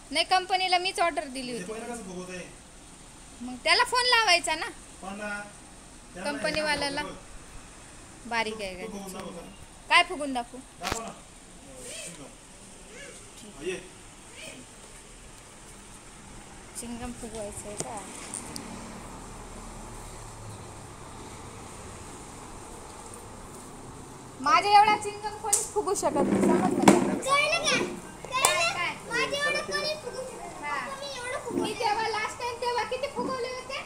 नाही कंपनीला मीच ऑर्डर दिली होती. मग त्याला फोन लावायचा ना कंपनीवाल्याला. बारीक आहे काय फुगून दाखवू. चिंगम फुगवायचं आहे का. माझ्या एवढा चिंगम कोणीच फुगू शकत नाही समजलं का. मी तेव्हा लास्ट टाइम तेव्हा किती फुगवले होते.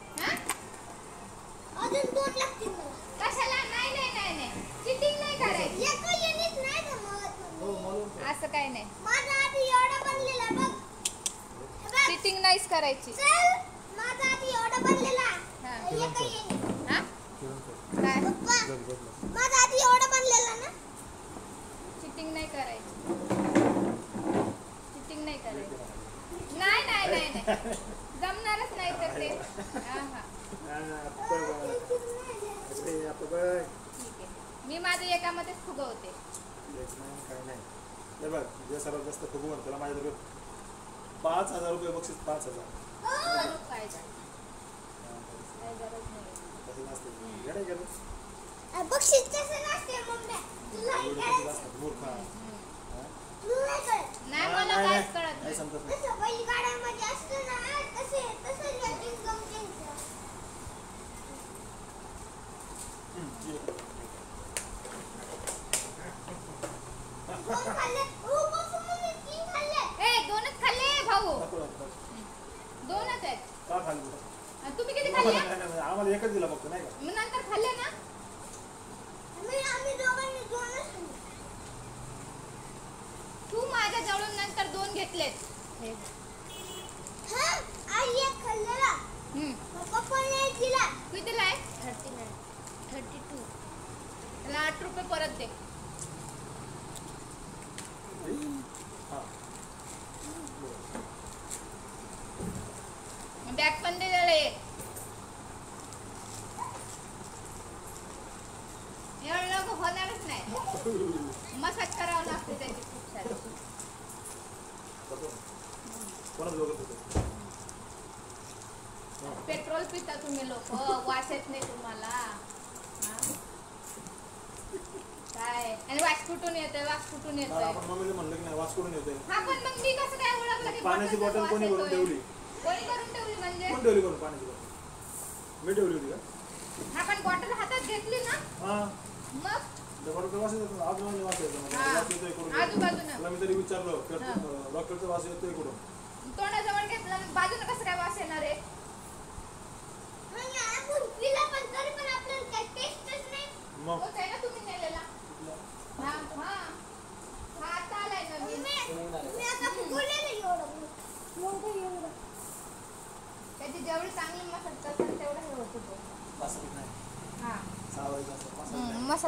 कशाला. नाही चिटिंग नाही करायची. असं काय नाही. चिटिंग नाहीच करायची. चिटिंग नाही करायची. चिटिंग नाही करायची. नाही जमणारच नाही तर ते. ठीक आहे मी माझं एकामध्येच फुगवते. सर्वात जास्त फुगवून त्याला माझ्याकडे 5,000 रुपये बक्षीस. 5,000 काय गरज नाही. बक्षीस कसं नसते मम्मी तुला नाही मला काहीच कळत नाही. तसं पहिली गाड्यामध्ये असतं ना तसं चिंगम दोनच खाल्ले भाऊ. दोनच आहेत. तुम्ही किती खाल्ले. आम्हाला एकच दिला फक्त नाही का. नंतर खाल्ले ना. तू माझ्या जवळून नंतर 2 घेतलेत. कितीला आहे. 32. त्याला 8 रुपये परत दे. बॅग पण दे जरा एक. एवढं लोक होणारच नाही. मसाज करावं लागते त्याची खूप सारी. पेट्रोल पिता तुम्ही लोक. वास येत नाही तुम्हाला. काय आणि वास कुठून येतोय. वास कुठून येतोय. म्हणलं की नाही वास कुठून येतोय. हा पण मग मी कसं काय ओळखलं की पाण्याची बॉटल कोणी भरून ठेवली. कोणी करून ठेवली म्हणजे. कोण ठेवली करून पाण्याची बॉटल. मी ठेवली होती का. हा पण बॉटल हातात घेतली ना. मग आजूबाजूला मी तरी विचारलं डॉक्टरचा वास येतोय कुठून. तोंडाजवळ घेतलं बाजूला कसं काय वास येणार आहे. तुम्ही नेलेला. आता आलाय नवीन. त्याची जेवढी चांगली मसाज करतात तेवढं हे होत मसाज.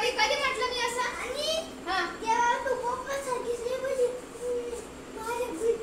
माझ्या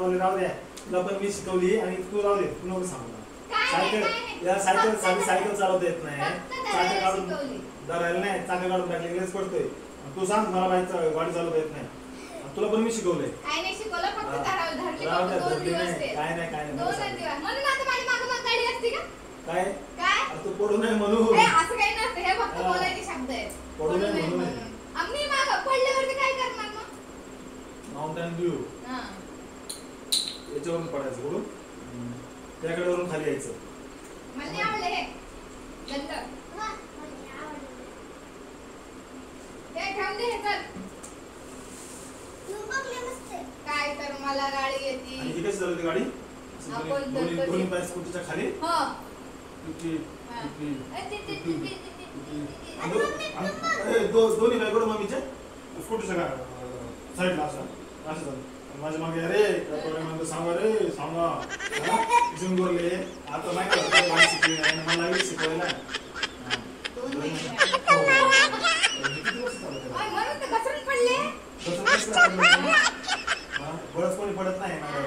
ऑटोवाले राहू द्या, तुला पण मी शिकवली आणि तू राहू दे, तू नको सांगू मला. काय नाही, सायकल या सायकल साधी सायकल चालवता येत नाही, फक्त चाकं धरायला काढून शिकवली. धरायला नाही, चाकं काढून टाकली लगेच पडतोय. आणि तू सांग मला बाईक गाडी चालवता येत नाही, आणि तुला पण मी शिकवलंय. काय नाही शिकवलं, फक्त धरावं. धरली राहू द्या, फक्त 2 धरली दिवस नाही, ते. काय नाही, काय नाही, 2 मला सांग. दिवस. म्हणून आता माझी मागं गाडी असते का? काय काय? अरे तू पडू नये म्हणून. ए, असं काही नसतं, हे फक्त हा. बोलायचे शब्द आहेत. पडू नये पडू नये म्हणून. म्हणून. आम्ही मागं पडल्यावरती काय करणार मग? माउंटेन व्ह्यू हा. याच्यावरून पडायचं कुठून, त्याकडे वरून खाली यायचं. मला नाही आवडलं हे. गंध. वा, मला आवडलं. हे ठेवून दे हे, चल. तू बघले मस्त आहे. काय तर मला गाडी येते. आणि ही कशी चालवते गाडी, आपण दोन्ही तर दोन्ही कधी- पाय स्कूटीच्या खाली हो. तुटी, हा. तुटी, ए, ते- ते- ते- ते- ते- ते- ते- आणि दोन्ही पाय कुठं मम्मीचे स्कूटीच्या साईडला असं असं झालं. माझ्या मागे अरे म्हणतो सांगा रे सांगा जिम बोलले आता नाही का गाडी शिकली आणि मला लागली शिकवायला. हा. 2 महिने. हो. हे किती वर्ष चालवते? ओय, म्हणून तर घसरून पडले. तसं कसं काय? हा, बरंच कोणी पडत नाही समजलं?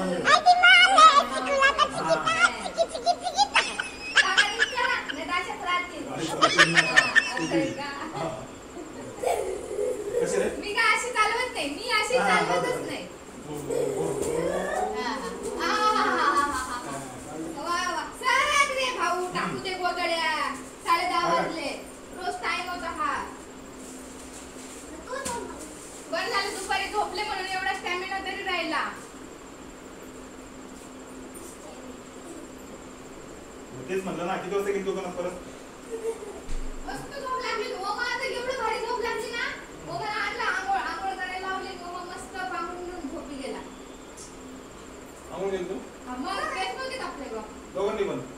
चांगलं विचारा, नाही तर अशाच राहतील. गाडी चालवते नाही का? असं आहे का? हा. कशी रे? मी काय अशी चालवत नाही, मी अशी हा, चालवतच नाही. हो, हो, हो. हा, हा. वा, वा. सरक रे भाऊ, टाकू दे गोगड्या. 10:30 वाजले. रोज टाइम होता हा. तू तो म्हण. बरं झालं दुपारी झोपले म्हणून एवढा स्टॅमिना तरी राहिला. तेच म्हणलं ना किती वाजता गेली दुकानात परत. मस्त झोप लागली. ओमा आता एवढं भारी झोप लागली ना. ओमाला आणला आंघोळ करायला लावली. ओमा मस्त पांघरून झोपी गेला. आंघोळ गेली तू हा, मग केस नव्हते कापले गं. दोघांनी पण